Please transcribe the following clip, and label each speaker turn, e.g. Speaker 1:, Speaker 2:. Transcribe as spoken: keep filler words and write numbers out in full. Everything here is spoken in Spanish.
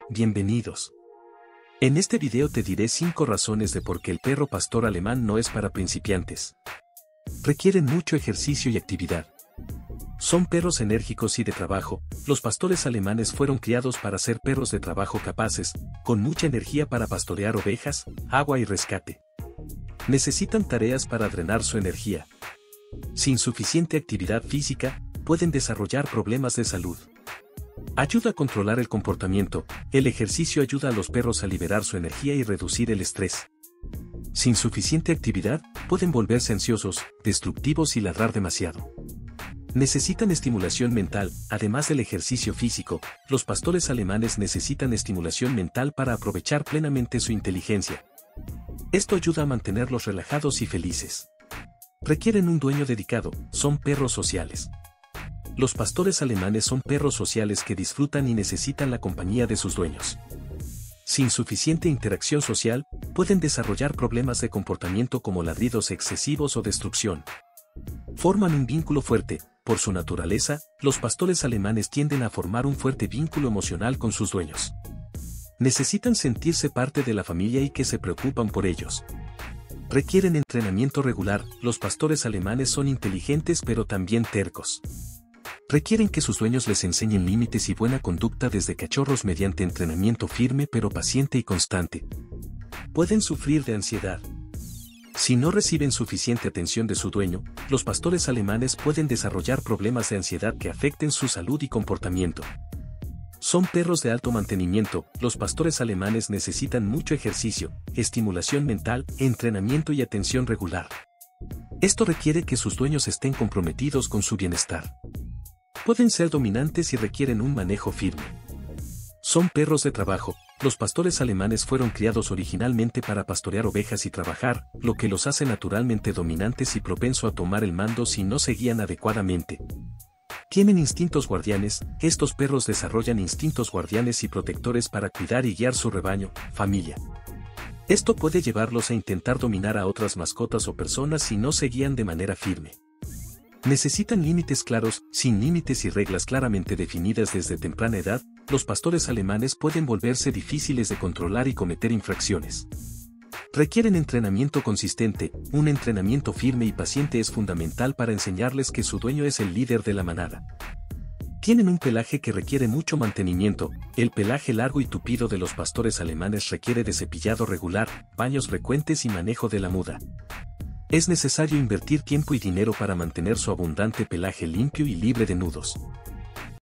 Speaker 1: Bienvenidos. En este video te diré cinco razones de por qué el perro pastor alemán no es para principiantes. Requieren mucho ejercicio y actividad. Son perros enérgicos y de trabajo. Los pastores alemanes fueron criados para ser perros de trabajo capaces, con mucha energía para pastorear ovejas, agua y rescate. Necesitan tareas para drenar su energía. Sin suficiente actividad física, pueden desarrollar problemas de salud. Ayuda a controlar el comportamiento. El ejercicio ayuda a los perros a liberar su energía y reducir el estrés. Sin suficiente actividad, pueden volverse ansiosos, destructivos y ladrar demasiado. Necesitan estimulación mental. Además del ejercicio físico, los pastores alemanes necesitan estimulación mental para aprovechar plenamente su inteligencia. Esto ayuda a mantenerlos relajados y felices. Requieren un dueño dedicado. Son perros sociales. Los pastores alemanes son perros sociales que disfrutan y necesitan la compañía de sus dueños. Sin suficiente interacción social, pueden desarrollar problemas de comportamiento como ladridos excesivos o destrucción. Forman un vínculo fuerte. Por su naturaleza, los pastores alemanes tienden a formar un fuerte vínculo emocional con sus dueños. Necesitan sentirse parte de la familia y que se preocupan por ellos. Requieren entrenamiento regular. Los pastores alemanes son inteligentes pero también tercos. Requieren que sus dueños les enseñen límites y buena conducta desde cachorros mediante entrenamiento firme pero paciente y constante. Pueden sufrir de ansiedad. Si no reciben suficiente atención de su dueño, los pastores alemanes pueden desarrollar problemas de ansiedad que afecten su salud y comportamiento. Son perros de alto mantenimiento. Los pastores alemanes necesitan mucho ejercicio, estimulación mental, entrenamiento y atención regular. Esto requiere que sus dueños estén comprometidos con su bienestar. Pueden ser dominantes y requieren un manejo firme. Son perros de trabajo. Los pastores alemanes fueron criados originalmente para pastorear ovejas y trabajar, lo que los hace naturalmente dominantes y propenso a tomar el mando si no se guían adecuadamente. Tienen instintos guardianes. Estos perros desarrollan instintos guardianes y protectores para cuidar y guiar su rebaño, familia. Esto puede llevarlos a intentar dominar a otras mascotas o personas si no se guían de manera firme. Necesitan límites claros. Sin límites y reglas claramente definidas desde temprana edad, los pastores alemanes pueden volverse difíciles de controlar y cometer infracciones. Requieren entrenamiento consistente. Un entrenamiento firme y paciente es fundamental para enseñarles que su dueño es el líder de la manada. Tienen un pelaje que requiere mucho mantenimiento. El pelaje largo y tupido de los pastores alemanes requiere de cepillado regular, baños frecuentes y manejo de la muda. Es necesario invertir tiempo y dinero para mantener su abundante pelaje limpio y libre de nudos.